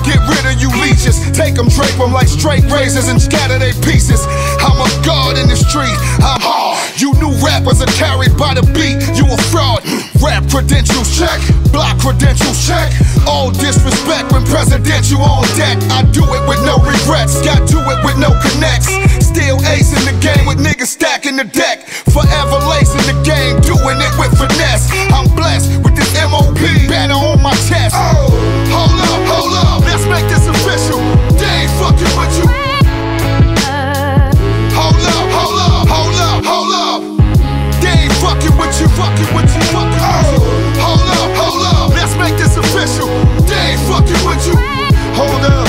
get rid of you leeches. Take them, drape them like straight razors and scatter their pieces. I'm a god in the street, I'm hard. You new rappers are carried by the beat, you a fraud. Rap credentials check, block credentials check. All disrespect when presidential on deck. I do it with no regrets, got to it with no connects. Still ace in the game with niggas stacking the deck. Forever lacing the game, doing it with finesse. I'm blessed with this MOP banner on my chest. Oh, hold up, let's make this official. They ain't fucking with you. Hold up. They ain't fucking with you, fucking with you. Hold up, let's make this official. They ain't fucking with you. Hold up.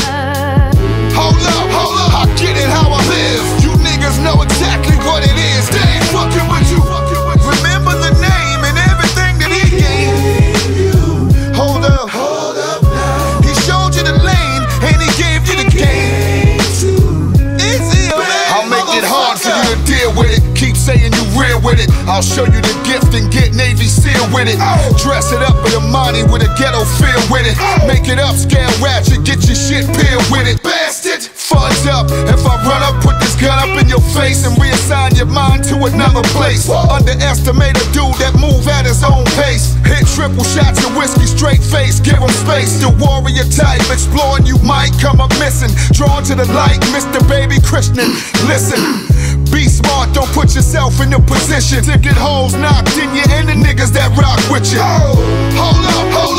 I get it how I live. You niggas know exactly what it is. They ain't fucking with you. Remember the name and everything that he gave you. Hold up now. He showed you the lane and he gave you the game. Easy, man. I'll make it hard for you to deal with it. Keep saying you real with it. I'll show you the gift and get Navy SEAL with it. Dress it up with a money with a ghetto feel with it. Make it upscale ratchet, get your shit peeled with it. Bastard, fudge up. If I run up, put this gun up in your face and reassign your mind to another place. Underestimate a dude that move at his own pace. Hit triple shots of whiskey, straight face, give him space. The warrior type, exploring you might come up missing. Drawn to the light, Mr. Baby Christian. Listen, be smart, don't put yourself in the position to get holes knocked in you and the niggas that rock with you. Hold up.